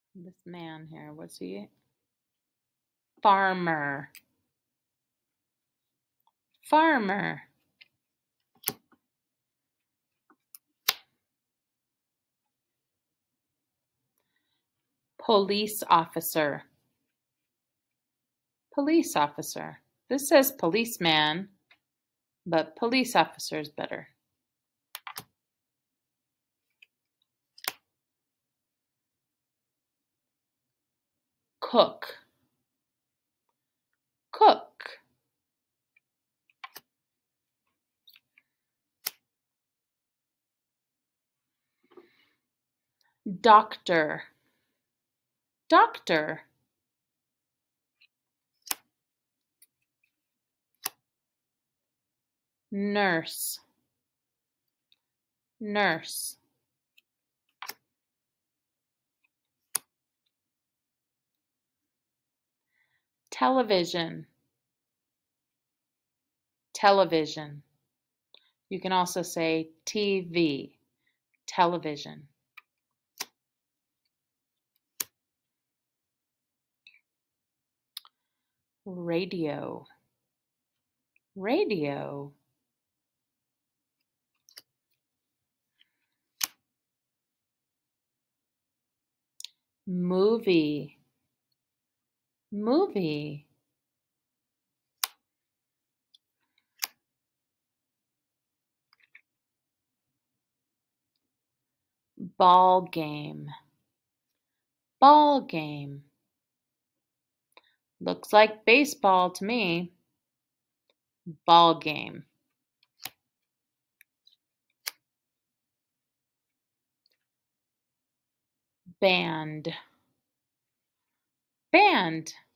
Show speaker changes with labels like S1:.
S1: This man here, what's he? Farmer. Farmer. Police officer. Police officer. This says policeman, but police officer is better. Cook. Cook. Doctor. Doctor. Nurse. Nurse. Television. Television. You can also say TV. Television. Radio. Radio. Movie. Movie. Ball game. Ball game. Looks like baseball to me. Ball game. Band. Band.